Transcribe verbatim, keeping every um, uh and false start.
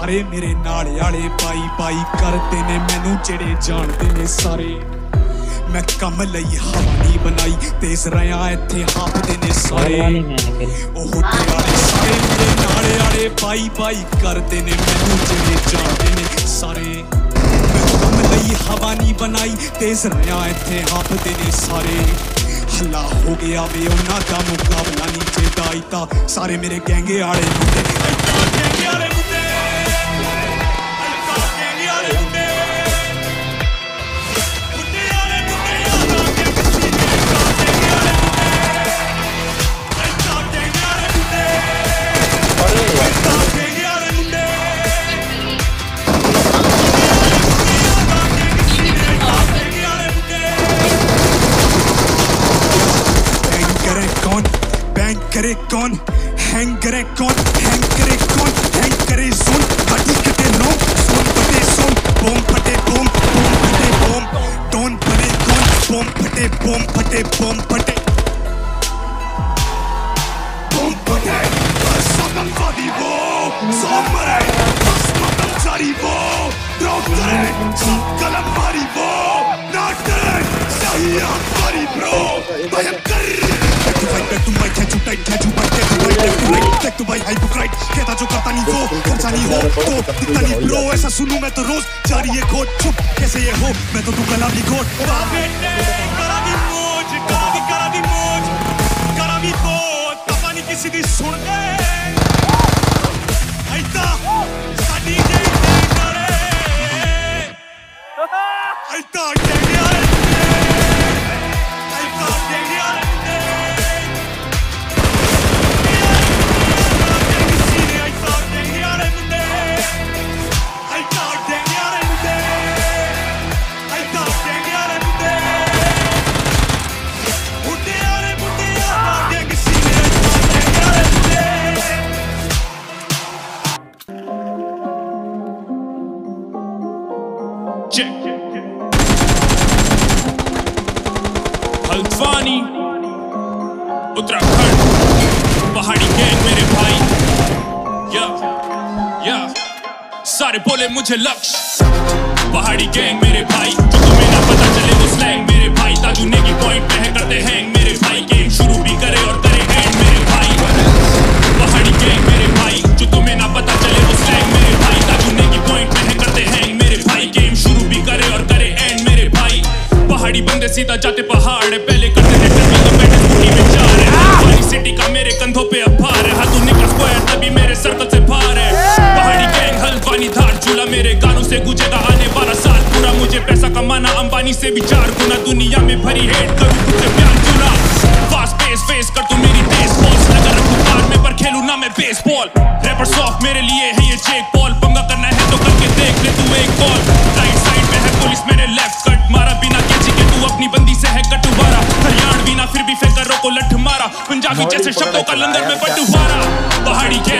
सारे मेरे नाले आले पाई पाई करते ने मैनू जेड़े जानते ने सारे मैं कम लई हवा नहीं बनाई तेज रहा इत्थे हाफदे ने सारे ओ होठे वाले सारे मेरे नाले आले पाई पाई करते ने मैनू जेड़े जानते ने सारे मैं कम लई हवा नहीं बनाई तेज रहा इत्थे हाफदे ने सारे हल्ला हो गया वे उन्हां दा मुकाबला नीचे दाईता सारे मेरे गैंगे आले मुंडे गैंगे आले मुंडे करे कौन हैंग करे कौन हैंग करे कौन हैंग करे जोन बटी कटे नो सोन पटे सोन बम फटे बम बम फटे बम डोन पड़े कौन बम फटे बम फटे बम फटे बम फटे सकम फादी वो सोमरे मस्तम सारी वो डॉक्टर सकलम मारी वो डॉक्टर सही हमारी ब्रो भयंकर Back to my catch you tight, catch you back, catch you right, left to right, back to my hypocrite. कहता जो करता नहीं वो, खर्चा नहीं हो, तो दिखता नहीं bro. ऐसा सुनूं मैं तो रोज जारी ये खोट, चुप कैसे ये हो? मैं तो तू कला भी खोट. बाबेटे करा दी मौज, करा दी करा दी मौज, करा भी खोट, पता नहीं किसी दी सुन ले. आइता साडी जे करे, आइता जे करे. हल्द्वानी उत्तराखंड पहाड़ी गैंग मेरे भाई या या सारे बोले मुझे लक्ष्य पहाड़ी गैंग मेरे भाई जो तुम्हें ना पता चले वो स्लैंग मेरे भाई ताजू नेगी पॉइंट पे है करते हैंग मेरे भाई गेम शुरू भी करे और करे एंड मेरे भाई पहाड़ी गैंग मेरे भाई जो तुम्हें ना पता चले वो स्लैंग मेरे भाई ताजू नेगी पॉइंट पे है करते हैंग मेरे भाई गेम शुरू भी करे और करे एंड मेरे भाई पहाड़ी बंदे सीधा जाते पहाड़ है पहले करते थे टर्मिंग तो बैठे स्कूटी में जा रहे हैं हमारी सिटी का मेरे कंधों पे अब भार है हाथों निकल स्क्वायर तभी मेरे सर्कल से बाहर है पहाड़ी गैंग हल्द्वानी धार चूल्हा मेरे गानों से गुजेगा आने वाला साल पूरा मुझे पैसा कमाना अंबानी से भी चार गुना दुनिया में भरी हेट करूं तुझसे प्यार चुना फास्ट पेस फेस कर तू मेरी तेज बॉल्स लगा रखूं कार में पर खेलूं ना मैं बेसबॉल रैपर सॉफ्ट मेरे लिए है ये चेक बॉल पंगा करना है तो करके देख ले तू एक कॉल राइट साइड में है पुलिस मेरे लेफ्ट कट मारा बिना कैची के तू अपनी बंदी से है कटुवारा हरियाणवी ना फिर भी फेंकरों को लठ मारा पंजाबी जैसे शब्दों का लंगर में बटुवारा पहाड़ी के